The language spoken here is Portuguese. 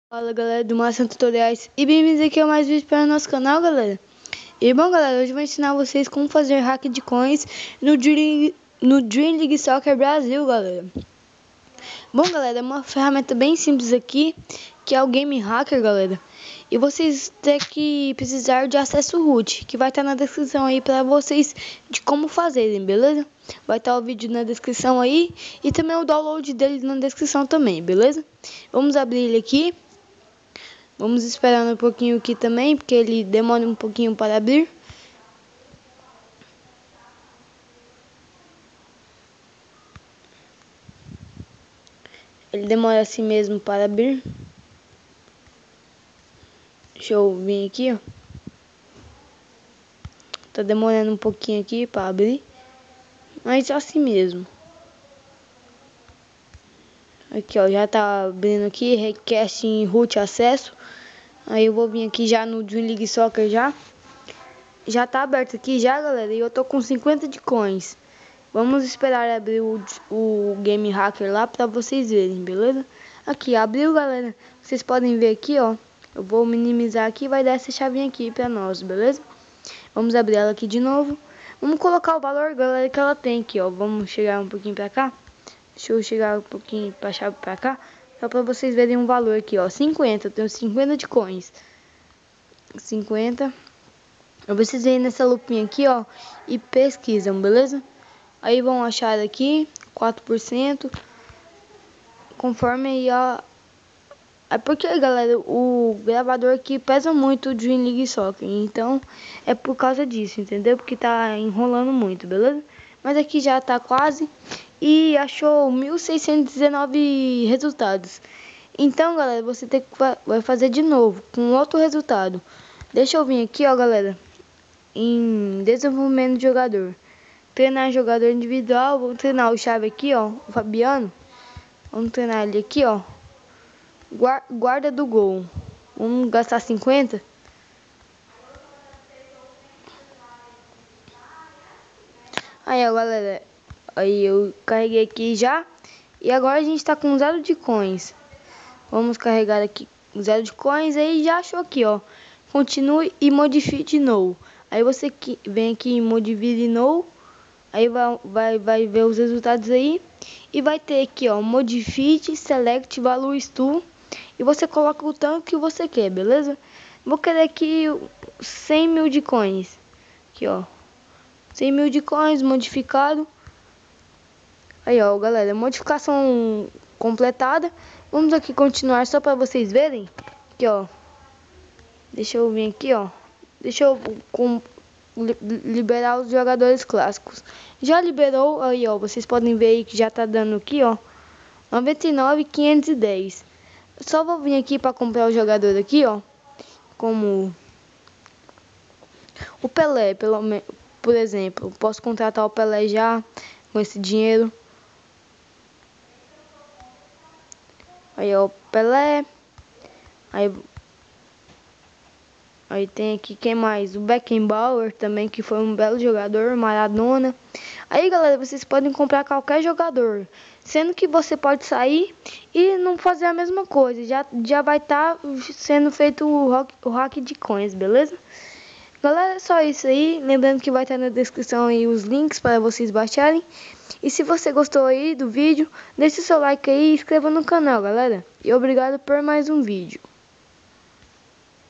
Fala galera do Massa Tutoriais e bem-vindos aqui a mais vídeo para o nosso canal, galera. E bom galera, hoje eu vou ensinar vocês como fazer hack de coins no Dream League Soccer Brasil, galera. Bom galera, é uma ferramenta bem simples aqui, que é o Game Hacker, galera. E vocês têm que precisar de acesso root, que vai estar na descrição aí para vocês de como fazerem, beleza? Vai estar o vídeo na descrição aí e também o download dele na descrição também, beleza? Vamos abrir ele aqui. Vamos esperar um pouquinho aqui também, porque ele demora um pouquinho para abrir. Ele demora assim mesmo para abrir. Deixa eu vir aqui, ó. Tá demorando um pouquinho aqui para abrir, mas assim mesmo. Aqui, ó, já tá abrindo aqui, requer sim root acesso. Aí eu vou vir aqui já no Dream League Soccer já. Já tá aberto aqui já, galera, e eu tô com 50 de coins. Vamos esperar abrir o Game Hacker lá pra vocês verem, beleza? Aqui, abriu, galera. Vocês podem ver aqui, ó. Eu vou minimizar aqui e vai dar essa chavinha aqui pra nós, beleza? Vamos abrir ela aqui de novo. Vamos colocar o valor, galera, que ela tem aqui, ó. Vamos chegar um pouquinho pra cá. Deixa eu chegar um pouquinho pra chave pra cá. Só pra vocês verem um valor aqui, ó. 50, eu tenho 50 de coins. 50. Vocês vêm nessa lupinha aqui, ó. E pesquisam, beleza? Aí vão achar aqui 4%. Conforme aí, ó. É porque, galera, o gravador aqui pesa muito o Dream League Soccer. Então, é por causa disso, entendeu? Porque tá enrolando muito, beleza? Mas aqui já tá quase. E achou 1.619 resultados. Então, galera, você vai fazer de novo com outro resultado. Deixa eu vir aqui, ó, galera, em desenvolvimento de jogador. Treinar jogador individual. Vou treinar o chave aqui, ó, o Fabiano. Vamos treinar ele aqui, ó. Guarda do gol. Vamos gastar 50. Aí, ó, galera. Aí eu carreguei aqui já. E agora a gente tá com 0 de coins. Vamos carregar aqui 0 de coins. Aí já achou aqui, ó. Continue e modifique de novo. Aí você vem aqui em modifique de novo. Aí vai ver os resultados aí. E vai ter aqui, ó, modifique, select, value to. E você coloca o tanto que você quer, beleza? Vou querer aqui 100 mil de coins. Aqui, ó. 100 mil de coins modificado. Aí, ó, galera, modificação completada. Vamos aqui continuar só para vocês verem. Aqui, ó. Deixa eu vir aqui, ó. Deixa eu liberar os jogadores clássicos. Já liberou, aí, ó. Vocês podem ver aí que já tá dando aqui, ó. 99.510. Só vou vir aqui para comprar o jogador aqui, ó. Como o Pelé, por exemplo. Posso contratar o Pelé já com esse dinheiro. Aí, ó, Pelé. Aí tem aqui quem mais? O Beckenbauer também, que foi um belo jogador. Maradona. Aí, galera, vocês podem comprar qualquer jogador. Sendo que você pode sair e não fazer a mesma coisa. Já vai estar sendo feito o hack de coins, beleza? Galera, é só isso aí. Lembrando que vai estar na descrição aí os links para vocês baixarem. E se você gostou aí do vídeo, deixe seu like aí e inscreva no canal, galera. E obrigado por mais um vídeo.